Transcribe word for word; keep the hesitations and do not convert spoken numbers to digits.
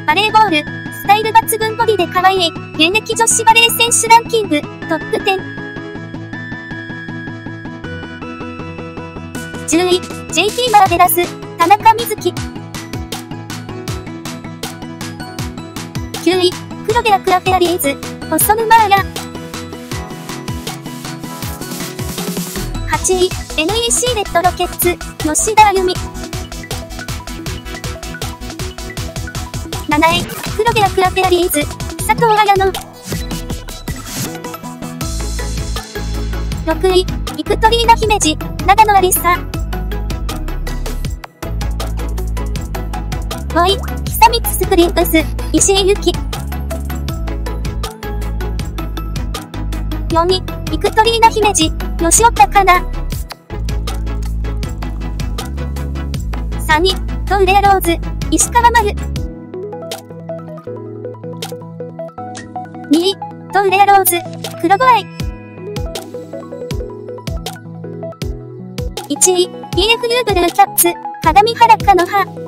バレーボール、スタイル抜群ボディで可愛い、現役女子バレー選手ランキング、トップじゅう。じゅうい、ジェイティー マーベラス、田中瑞希。きゅうい、黒部アクアフェアリーズ、細沼彩。はちい、エヌイーシー レッドロケッツ、吉田あゆみ。なない、黒部アクアフェアリーズ、佐藤彩乃。ろくい、ビクトリーナ姫路、長野ありさ。ごい、久光スプリンプス、石井由紀。よんい、ビクトリーナ姫路、吉岡香奈。さんい、トウレアローズ、石川真由。にい、トウレアローズ、黒子愛。いちい、ピーエフユー ブルーキャッツ、鏡原かの葉。